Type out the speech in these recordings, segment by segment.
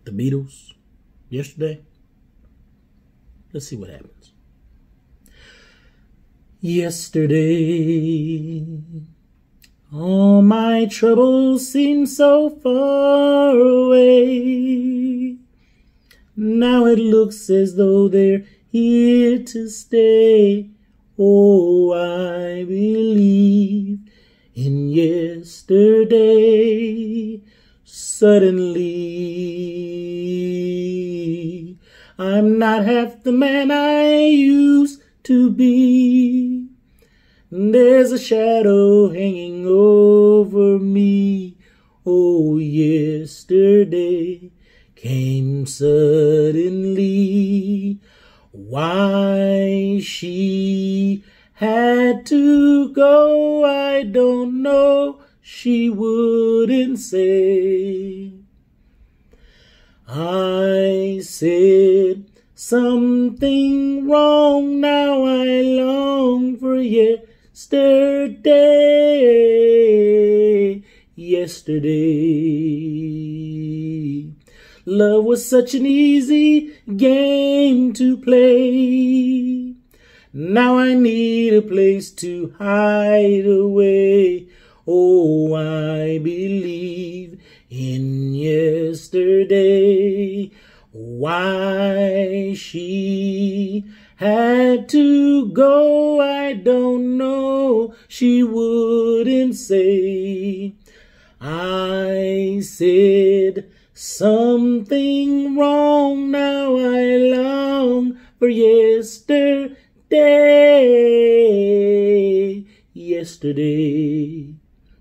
the Beatles yesterday. Let's see what happens. Yesterday, all my troubles seem so far away. Now it looks as though they're here to stay. Oh, I believe in yesterday. Suddenly, I'm not half the man I used to be. There's a shadow hanging over me. Oh, yesterday came suddenly. Why she had to go, I don't know. She wouldn't say. I said something wrong, now I long for yesterday. Yesterday, love was such an easy game to play. Now I need a place to hide away. Oh, I believe in yesterday. Why she had to go, I don't know. She wouldn't say. I said something wrong, now I long for yesterday. Yesterday.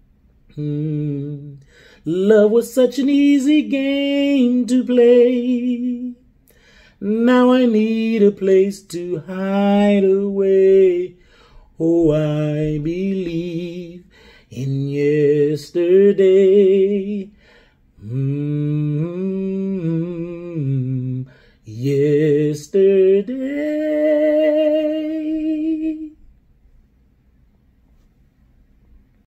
Love was such an easy game to play. Now I need a place to hide away. Oh, I believe in yesterday. Yesterday.